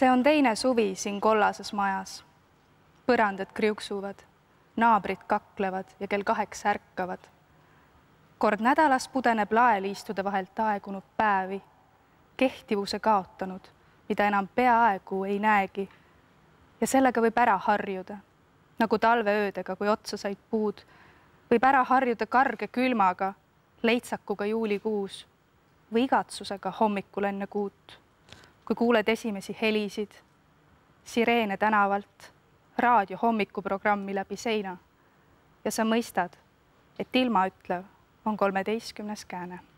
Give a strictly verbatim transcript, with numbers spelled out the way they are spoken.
See on teine suvi siin kollases majas. Põrandad kriuksuvad, naabrid kaklevad ja kell kaheksa ärkavad. Kord nädalas pudeneb laeliistude vahelt aegunud päevi, kehtivuse kaotanud, mida enam peaaegu ei näegi. Ja sellega võib ära harjuda, nagu talveöödega, kui otsa said puud, võib ära harjuda karge külmaga, leitsakuga juulikuus või igatsusega hommikul enne kuut, kui kuuled esimesi helisid, sireene tänavalt, raadio hommikuprogrammi läbi seina ja sa mõistad, et ilmaütlev on kolmeteistkümnes kääne.